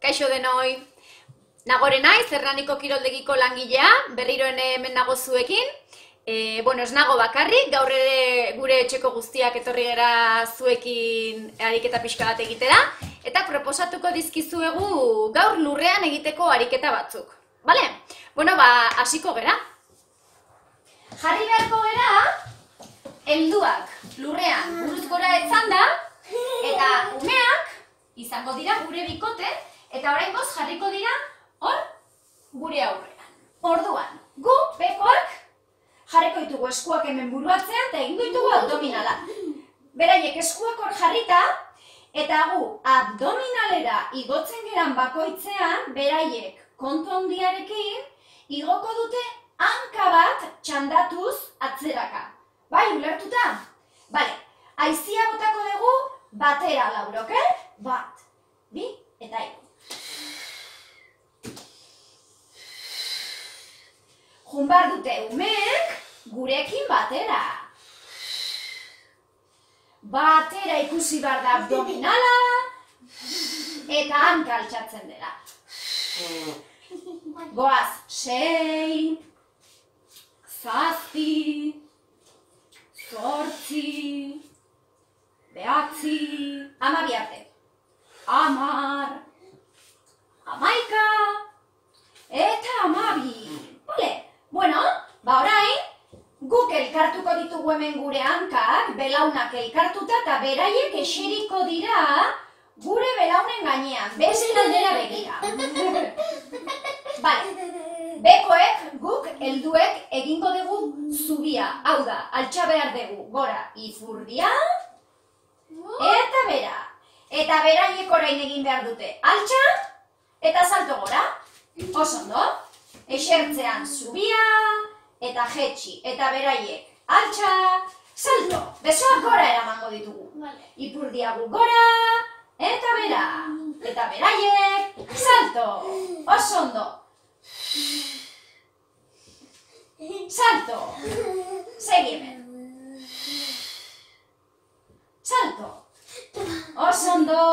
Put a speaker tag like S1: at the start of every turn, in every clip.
S1: Kaixo denoi. Nagore naiz, Hernaniko kiroldegiko langilea, berriro hemen nago zuekin. Ez nago bakarrik, gaur ere gure etxeko guztiak etorri gara zuekin ariketa pixka bat egitera, eta proposatuko dizkizuegu gaur lurrean egiteko ariketa batzuk. Bale? Hasiko gera. Jarri beharko gera, helduak lurrean buruz gora etzanda, eta umeak izango dira gure bikote, eta oraingoz jarriko dira hor gure aurrean. Orduan, gu bekoak jarriko ditugu eskuak hemen buruatzean eta egingo ditugu abdominala. Beraiek eskuak hor jarrita, eta gu abdominalera igotzen geran bakoitzean, beraiek kontu handiarekin igoko dute hanka bat txandatuz atzeraka. Bai, ulertuta? Bale, haizia botako dugu batera laurok, Bat, bi eta hiru. Junbar dute umeek gurekin batera. Batera ikusi behar da abdominala eta hanka altxatzen dela. Goaz, 6, 7, 8, 9, 12 arte. 10, 11 eta 12. Bale, orain, guk elkartuko ditugu hemen gure hankak, belaunak elkartuta eta beraiek eseriko dira gure belaunen gainean, beste aldera begira. Bale, bekoek, guk, helduek egingo dugu zubia, hau da, altxa behar dugu, gora, izurdia, eta bera. Eta beraiek orain egin behar dute, altxa eta salto gora, osondo. Esertzean zubia eta jetxi, eta beraiek altxa, salto, besoak gora eramango ditugu. Ipurdiagu gora, eta bera, eta beraiek, salto, oso ondo. Salto, segi hemen. Salto, oso ondo.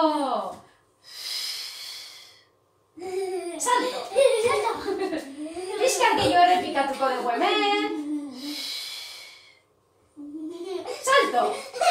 S1: Salto. Bizkar gehiago errepikatuko dugu hemen. Salto.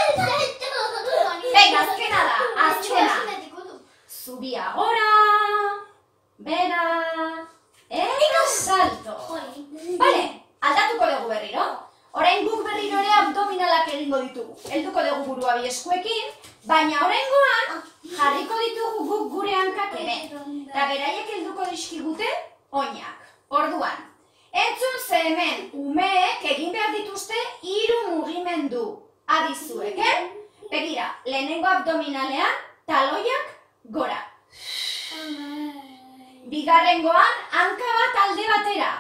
S1: Venga, azkena da, azkena. Zubia gora, bera, eta salto. Bale, aldatuko dugu berriro. Orain guk berriro ere abdominalak egingo ditugu. Helduko dugu burua bi eskuekin, baina oraingoan jarriko ditugu guk gure hankak hemen. Eta beraiek helduko dizkigute oinak. Orduan, entzun ze hemen umeek egin behar dituzte 3 mugimendu. Adizuek, Begira, lehenengo abdominalean taloiak gora. Bigarrengoan hanka bat alde batera.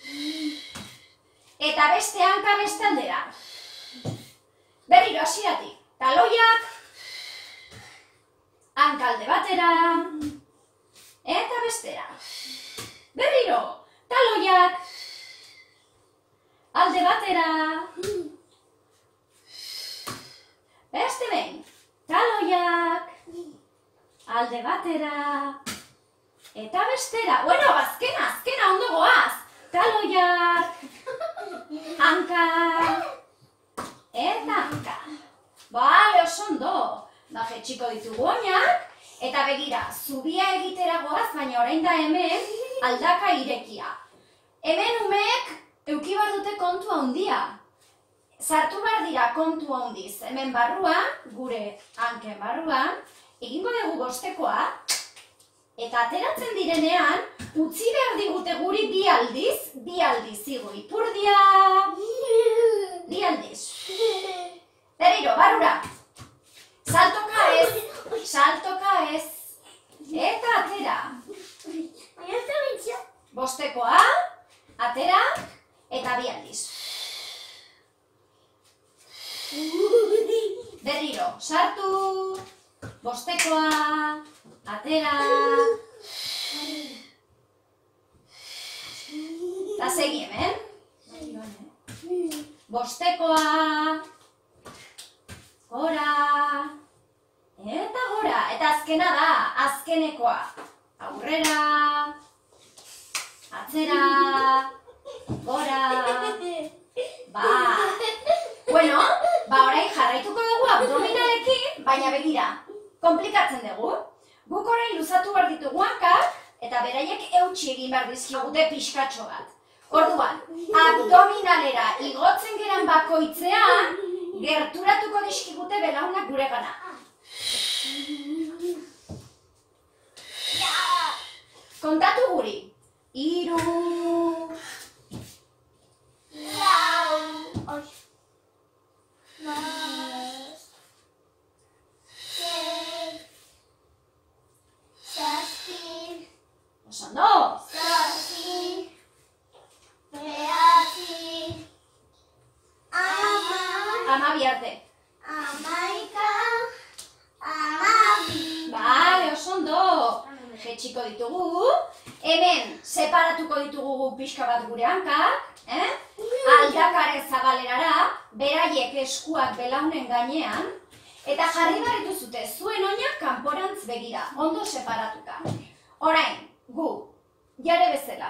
S1: Eta beste hanka beste aldera. Berriro hasieratik, taloiak, hanka alde batera, eta bestera. Berriro, taloiak, alde batera, beste behin, taloiak, alde batera, eta bestera. Azkena ondo goaz. Taloiak, hanka, eta hanka. Bale, oso ondo. Jetxiko ditugu oinak, eta begira, zubia egitera goaz, baina orain da hemen aldaka irekia. Hemen umeek euki behar dute kontu handia. Sartu behar dira kontu handiz. Hemen barruan, gure hanken barruan, egingo dugu bostekoa, eta ateratzen direnean, utzi behar digute guri bi aldiz igo ipurdia, bi aldiz. Berriro, barrura. Saltoka ez, eta atera. Bostekoa, atera, eta bi aldiz. Berriro, sartu, bostekoa, atera, eta segi hemen. Bostekoa, gora, eta gora. Eta azkena da, azkenekoa. aurrera, atzera, gora, Bueno, orain jarraituko dugu abdominalekin, baina begira, komplikatzen dugu. Guk orain luzatu behar ditugu hankak, eta beraiek eutsi egin behar dizkigute pixkatxo bat. Orduan, abdominalera igotzen geran bakoitzean, gerturatuko dizkigute belaunak gure gana. Kontatu guri. 3, 4, oso Amabi arte. Bale, oso ondo. Jetxiko ditugu. Hemen, separatuko ditugu pixka bat gure hankak. Aldakaren zabalerara, beraiek eskuak belaunen gainean. Eta jarri behar dituzute zuen oinak kanporantz begira, ondo separatuta. Orain, gu, jare bezala.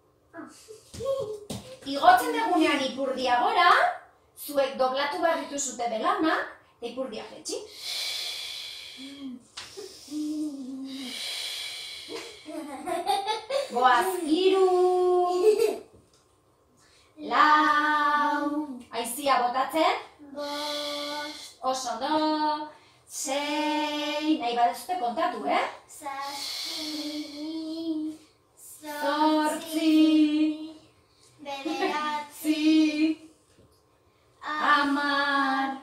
S1: Igotzen dugunean ipurdia gora, zuek doblatu behar dituzute belaunak, eta ipurdia jetxi. Goaz, 3, 4, aizia botatzen. 5, oso ondo. 6, nahi badezute kontatu, 7, 8, 9, 10,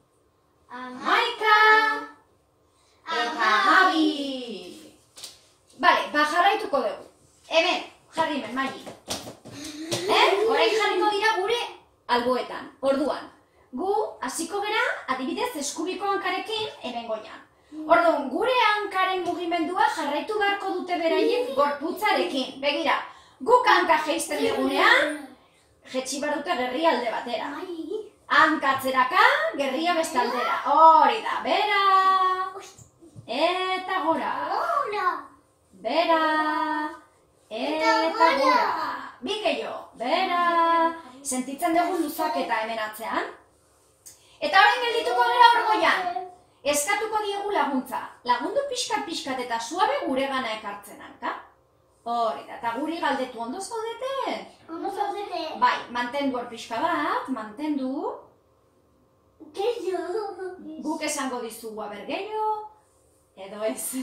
S1: 11, eta 12. Bale, jarraituko dugu. Hemen, jarri hemen, Magi. Orain jarriko dira gure alboetan. Orduan, gu hasiko gera, adibidez, eskubiko hankarekin hemen goian. Orduan, gure hankaren mugimendua jarraitu beharko dute beraiek gorputzarekin. Begira, guk hanka jeizten dugunean, jetxi behar dute gerria alde batera. Hankatzeraka, gerria beste aldera. Hori da, bera. Eta gora. Bera. Eta gora. Bikeio, bera. Sentitzen dugu luzaketa hemen atzean. Eta orain geldituko gara hor goian. Eskatuko diegu laguntza. Lagundu pixkat eta suabe gure gana ekartzen hanka. Hori da, eta guri galdetu ondo zaudete?
S2: Ondo zaudete.
S1: Bai, mantendu hor pixka bat, mantendu. Guk esango dizugu aber gehiago. Edo ez.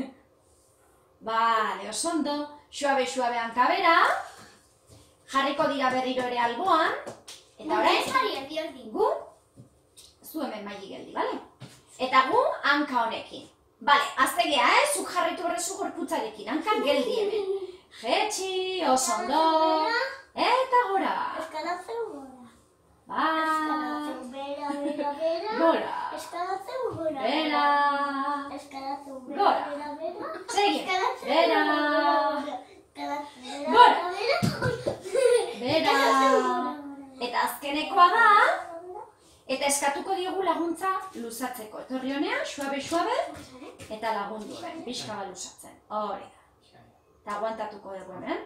S1: Bale, oso ondo. Suabe hanka bera. Jarriko dira berriro ere alboan. Eta orain, gu, zu hemen Magi geldi, bale? Eta gu, hanka honekin. Bale, aztegea, zuk jarritu horrezu gorputzarekin, hanka geldi hemen. Jetxi, oso ondo. Eta gora.
S2: Eskalatzeu gora.
S1: Bai.
S2: Bera.
S1: Gora.
S2: Eskalatzeu gora.
S1: Bera.
S2: Eskalatzeu
S1: Gora.
S2: bera.
S1: Segi. Bera. Gora. Bera. Eta azkenekoa da, eta eskatuko diogu laguntza luzatzeko. Etorri honean, suabe, eta lagundu hemen, pixka bat luzatzen. Hori da. Eta aguantatuko dugu hemen.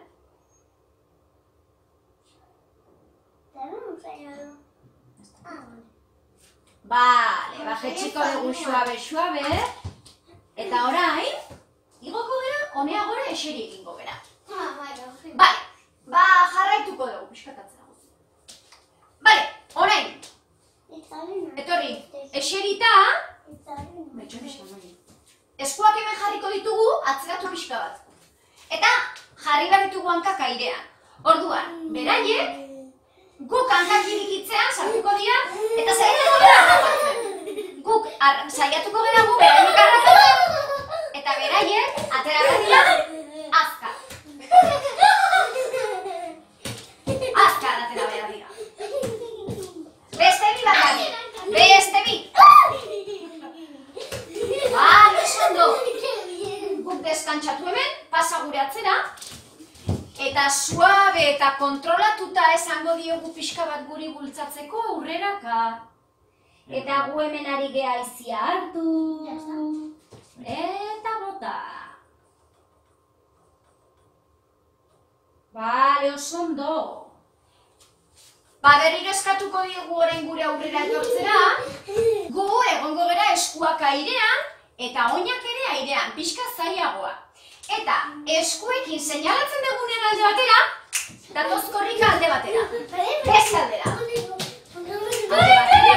S1: Bale, jetxiko dugu suabe, eta orain, igoko gara, honea gora eseri egingo gara. Bale, jarraituko dugu, piskatatzen dago. Bale, orain, etorri, eserita, eskuak hemen jarriko ditugu, atzeratu pixka bat. Eta jarri behar ditugu hankak airean. Orduan, beraiek, guk hankak irikitzean sartuko dira, eta saiatuko gara harrapatzen. Guk saiatuko gara gu beraiek harrapatzen, eta beraiek ateratzen dira azkar. Azkar atera behar dira. Beste bi bat gani. Beste bi. Bale, oso ondo. Guk deskantzatu hemen, pasa gure atzera. Eta suabe eta kontrolatuta esango diogu pixka bat guri bultzatzeko aurreraka. Eta gu hemen ari geha izia hartu. Eta bota. oso ondo. Ba, berriro eskatuko diegu orain gure aurrera etortzera, gu egongo gera eskuak airean, eta oinak ere airean, pixka zailagoa. Eta eskuekin seinalatzen dugunen alde batera, datoz korrika alde batera. Beste aldera. Alde batera.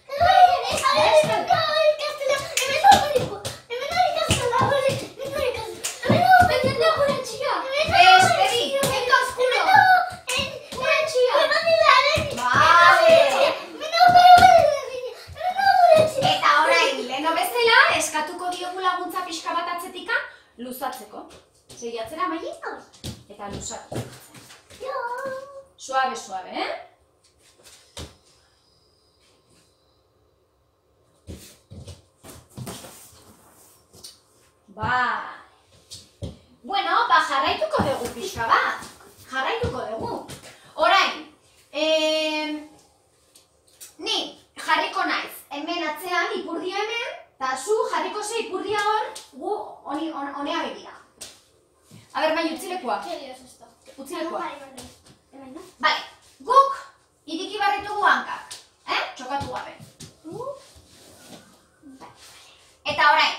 S1: Eskatuko diogu laguntza pixka bat atzetika, luzatzeko. Segi atzera, Maili? Eta luzatu. Suabe, suabe, Bueno, jarraituko dugu pixka bat. Jarraituko dugu. Orain, ni jarriko naiz. Hemen atzean, ipurdia hemen, eta zu jarriko ze ipurdia hor, gu honea begira. A ber, Maili, utzilekua. Utzilekua. Bale, guk iriki barritugu hankak. Txokatu gabe. Eta orain,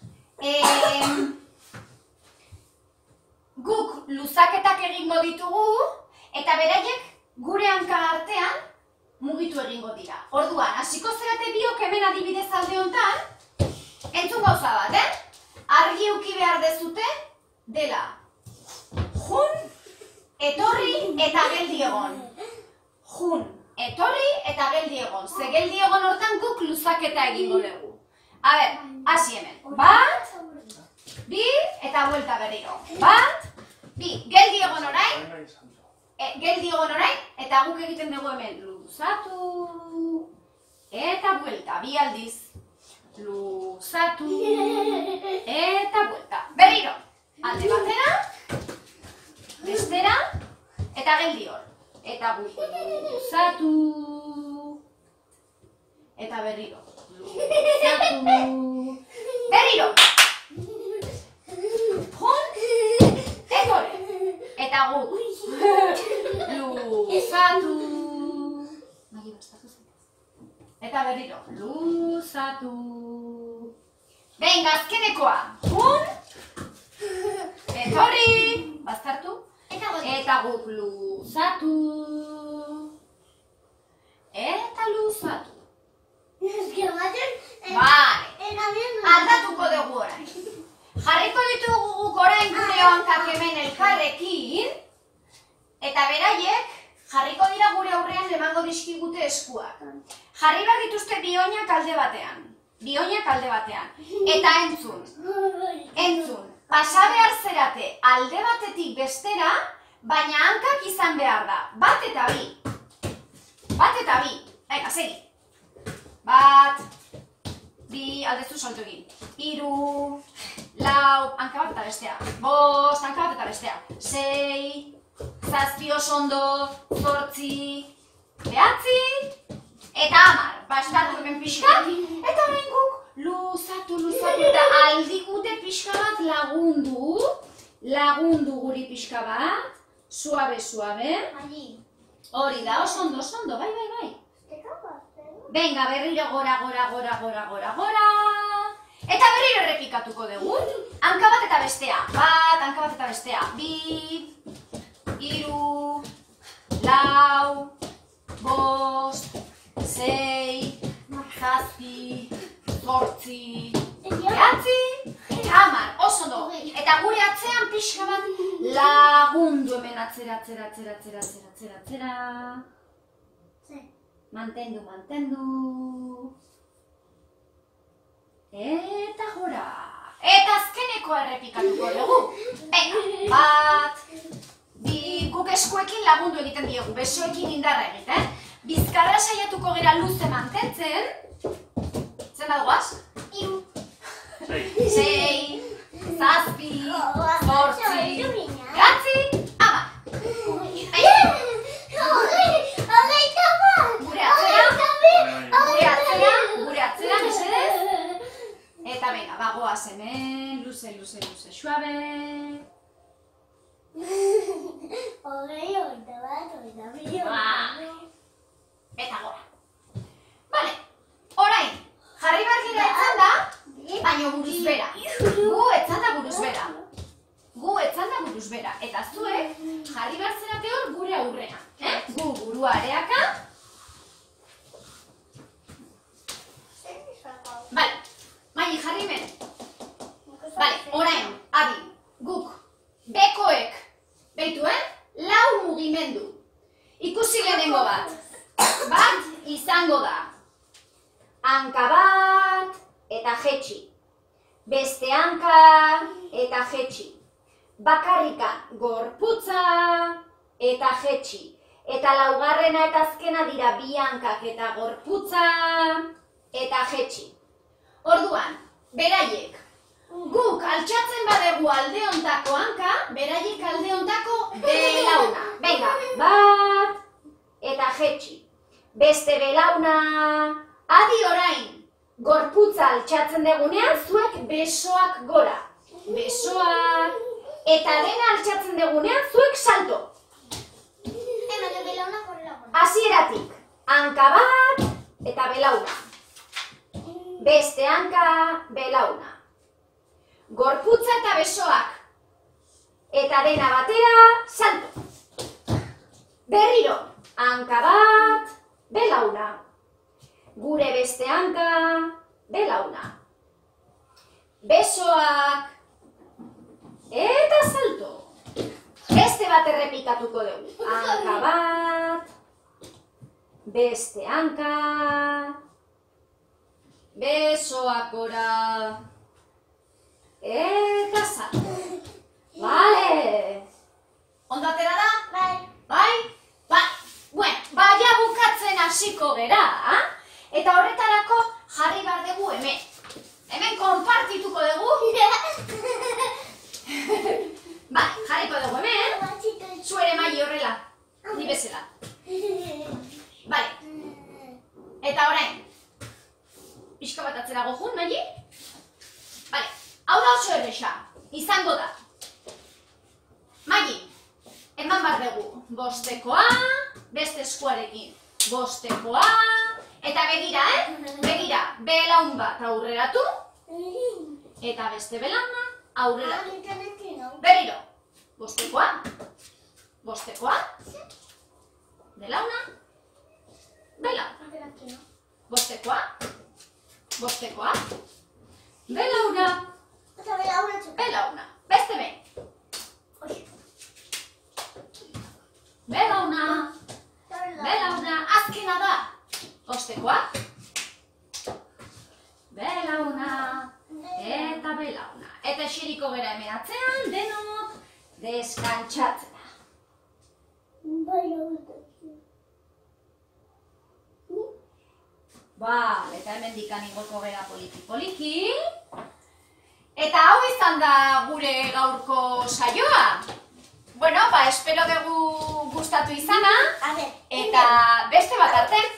S1: guk luzaketak egingo ditugu, eta beraiek gure hanka artean mugitu egingo dira. Orduan, hasiko zerate biok hemen adibidez alde hontan, entzun gauza bat, argi euki behar dezute dela jun, etorri eta geldi egon. Jun, etorri eta geldi egon. Ze geldi egon hortan guk luzaketa egingo dugu. A ber, hasi hemen. Bat, bi, eta buelta berriro. Bat, bi, geldi egon orain. Geldi egon orain, eta guk egiten dugu hemen. Luzatu, eta buelta, bi aldiz. Luzatu, eta buelta. Berriro, alde batera, bestera, eta geldi hor. Eta guk luzatu, eta berriro. Luzatu, berriro. Jun, etorri. Eta guk luzatu. Eta berriro, luzatu. Venga, azkenekoa. Jun, etorri. Baztartu. Eta guk luzatu. Eta luzatu. Bale. Aldatuko dugu orain. Jarriko ditugu guk orain gure hankak hemen elkarrekin. Eta beraiek jarriko dira gure aurrean emango dizkigute eskuak. Jarri behar dituzte bi oinak alde batean. Bi oinak alde batean. Eta entzun. Entzun. Pasa behar zerate alde batetik bestera, baina hankak izan behar da. Bat eta bi. Bat eta bi. Venga, segi. Bat. Bi, aldezu salto egin. 3, 4, hanka bat eta bestea. 5, hanka bat eta bestea. 6, 7 oso ondo, 8, 9, eta 10. Bastatu hemen pixka. Eta orain guk luzatu, eta aldigute pixka bat lagundu. Lagundu guri pixka bat. Suabe, suabe. Hori da, oso ondo, bai. Venga, berriro gora. Eta berriro errepikatuko dugu. Hanka bat eta bestea. Bat, hanka bat eta bestea. 2, 3, 4, 5, 6, 7, 8, 9, 10. Oso ondo. Eta gure atzean pixka bat lagundu hemen atzera. Mantendu. Eta gora. Eta azkeneko errepikatuko dugu. Venga, bat, bi, guk eskuekin lagundu egiten diegu, besoekin indarra egiten. Bizkarra saiatuko gera luze mantentzen. Zen bat goaz? 6, 7, 8, 10. Gure atzera, mesedez. Eta venga, bagoaz hemen, luze, suabe.
S2: Hogei, hogeita bat, hogeita bi,
S1: Eta gora. Bale, orain, jarri behar gira etzan da, baina buruz bera. Gu etzan da buruz bera. Eta zuek jarri behar zerate hor gure aurrena. Gu burua areaka. Bale, maini jarri hemen. Bale, orain, adi, guk, bekoek, beitu, lau mugimendu. Ikusi lehenengo bat. Bat izango da. Hanka bat eta jetxi. Beste hanka eta jetxi. Bakarrika gorputza eta jetxi. Eta laugarrena eta azkena dira bi hankak eta gorputza eta jetxi. Orduan, beraiek, guk altxatzen badegu alde hontako hanka, beraiek alde hontako belauna. Venga, bat eta jetxi. Beste belauna, adi orain, gorputza altxatzen degunean, zuek besoak gora. Besoak, eta dena altxatzen degunean, zuek salto. Hasieratik, hanka bat eta belauna. Beste hanka, belauna. Gorputza eta besoak. Eta dena batera, salto. Berriro, hanka bat, belauna. Gure beste hanka, belauna. Besoak. Eta salto. Beste bat errepikatuko dugu. Hanka bat. Beste hanka. Besoak gora. Eta salto. Bale. Ondo atera da?
S2: Bai.
S1: Bai? Bai. Bueno, baina bukatzen hasiko gera. Eta horretarako jarri behar dugu hemen. Hemen konpartituko dugu. Bai, jarriko dugu hemen. Zu ere maili horrela. Ni bezala. Bale. Eta orain. Pixka bat atzerago jun, maili. Bale. Hau da oso erresa. Izango da. Maili. Eman behar dugu. Bostekoa. Beste eskuarekin. Bostekoa. Eta begira, Begira, belaun bat aurreratu. Eta beste belauna aurreratu. Berriro. Bostekoa. Bostekoa. Belauna. Belauna. Bostekoa. Bostekoa. Belauna. Belauna. Beste behin. Belauna. Belauna. Azkena da. Bostekoa. Belauna. Eta belauna. Eta eseriko gera hemen atzean, denok deskantxatzera. Eta hemen dikan igoko gera poliki-poliki. Eta hau izan da gure gaurko saioa. Bueno, espero dugu gustatu izana. Eta beste bat arte.